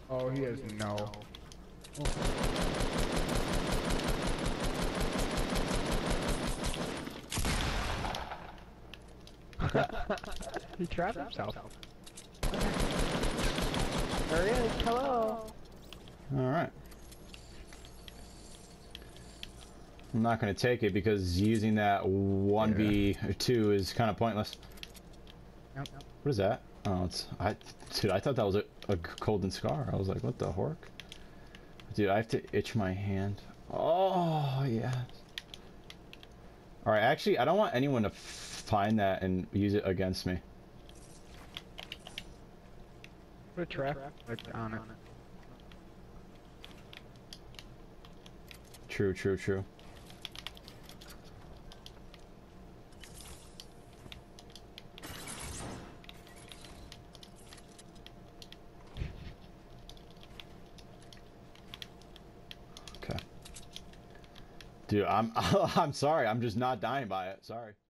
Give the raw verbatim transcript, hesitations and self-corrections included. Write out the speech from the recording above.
Oh, he has no. He trapped himself. There he is. Hello. Alright. I'm not going to take it because using that one v two is kind of pointless. Yep. What is that? Oh, it's... I, dude, I thought that was a, a golden scar. I was like, what the hork? Dude, I have to itch my hand. Oh, yes. Alright, actually, I don't want anyone to find that and use it against me. Put a trap like on it. True, true, true. Okay. Dude, I'm I'm sorry. I'm just not dying by it. Sorry.